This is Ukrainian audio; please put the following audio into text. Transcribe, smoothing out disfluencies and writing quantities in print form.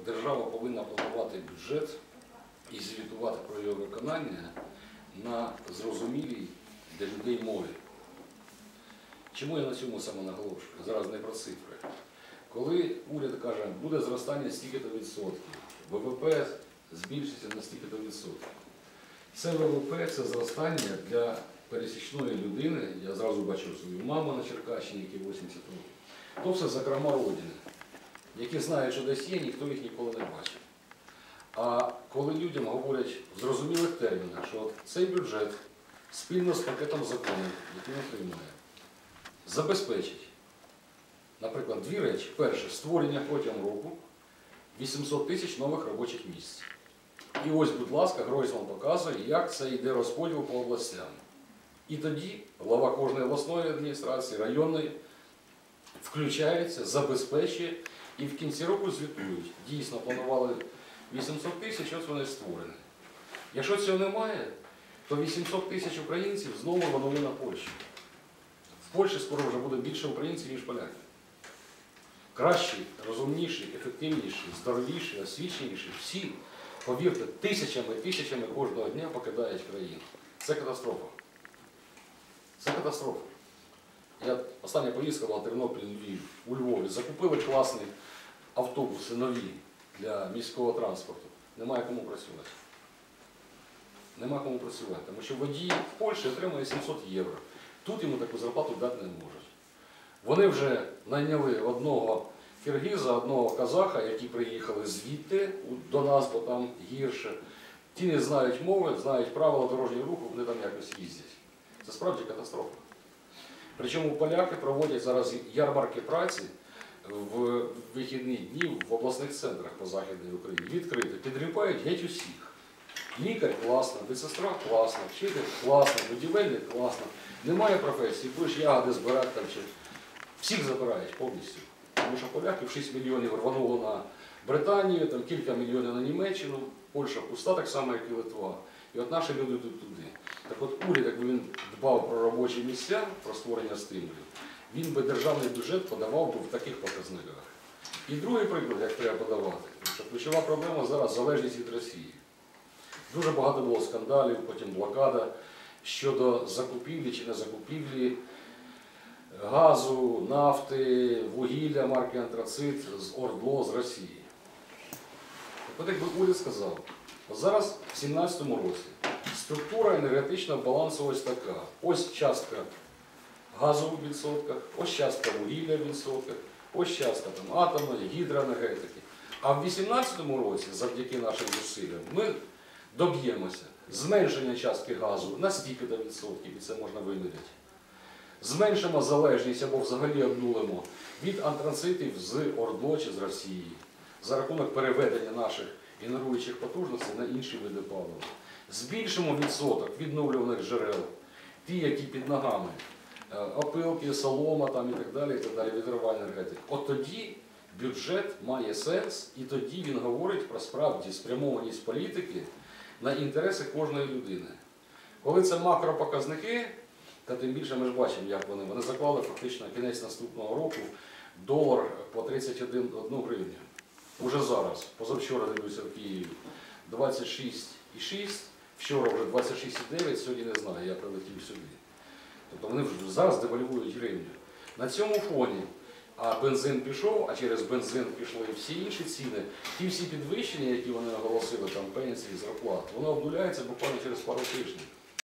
держава повинна планувати бюджет і звітувати про його виконання на зрозумілій для людей мові. Чому я на цьому саме наголошую? Зараз не про цифри. Коли уряд каже, буде зростання стільки-то відсотків, ВВП збільшиться на стільки-то відсотків. Це ВВП, це зростання для пересічної людини, я зразу бачу свою маму на Черкащині, якій 80 років. То все зокрема родини, які знають, що десь є, ніхто їх ніколи не бачив. А коли людям говорять в зрозумілих термінах, що цей бюджет спільно з пакетом законів, який він приймає, забезпечить, наприклад, дві речі. Перше, створення протягом року 800 тисяч нових робочих місць. І ось, будь ласка, Гройсман показує, як це йде розподіл по областям. І тоді глава кожної обласної адміністрації, районної, включається, забезпечує і в кінці року звітують. Дійсно, планували 800 тисяч, ось вони створені. Якщо цього немає, то 800 тисяч українців знову рванули на Польщу. В Польщі скоро вже буде більше українців, ніж поляків. Кращі, розумніші, ефективніші, здоровіші, освіченіші, всі, повірте, тисячами кожного дня покидають країну. Це катастрофа. Це катастрофа. Остання поїздка була Тернопіль-Львів, у Львові. Закупили класні автобуси нові для міського транспорту. Немає кому працювати. Нема кому працювати, тому що водій в Польщі отримує 700 євро. Тут йому таку зарплату дати не можуть. Вони вже найняли одного киргиза, одного казаха, які приїхали звідти до нас, бо там гірше. Ті не знають мови, знають правила дорожнього руху, вони там якось їздять. Це справді катастрофа. Причому поляки проводять зараз ярмарки праці в вихідні дні в обласних центрах по Західній Україні. Відкрито, підріпають геть усіх. Лікар класно, медсестра класно, вчитель класно, будівельник класно. Немає професії, будеш ягоди збирати там чи. Всіх забирають повністю. Тому що поляків 6 мільйонів рвануло на Британію, там кілька мільйонів на Німеччину, Польща пуста так само, як і Литва. І от наші люди йдуть туди. Так от уряд, якби він дбав про робочі місця, про створення стимулів, він би державний бюджет подавав би в таких показниках. І другий приклад, як треба подавати, що ключова проблема зараз залежність від Росії. Дуже багато було скандалів, потім блокада щодо закупівлі чи не закупівлі газу, нафти, вугілля марки Антрацит з ОРДЛО з Росії. Так от якби уряд сказав, зараз в 2017 році структура енергетичного балансу ось така. Ось частка газу в відсотках, ось частка вугілля в відсотках, ось частка там, атомної, гідроенергетики. А в 2018 році, завдяки нашим зусиллям, ми доб'ємося зменшення частки газу на стільки-то відсотків, і це можна виміряти. Зменшимо залежність або взагалі обнулимо від антрацитів з ОРДЛО чи з Росії за рахунок переведення наших генеруючих потужностей на інші види палива. Збільшимо відсоток відновлюваних джерел, ті, які під ногами, опилки, солома там, і так далі, відрова енергетики. От тоді бюджет має сенс, і тоді він говорить про справді спрямованість політики на інтереси кожної людини. Коли це макропоказники, та тим більше ми ж бачимо, як вони заклали фактично на кінець наступного року долар по 31 гривню. Уже зараз, позавчора дивлюся в Києві, 26,6, вчора вже 26,9, сьогодні не знаю, я прилетів сюди. Тобто вони вже зараз девальвують гривню. На цьому фоні, а бензин пішов, а через бензин пішли всі інші ціни, ті всі підвищення, які вони оголосили, там пенсії, зарплат, воно обнуляється буквально через пару тижнів.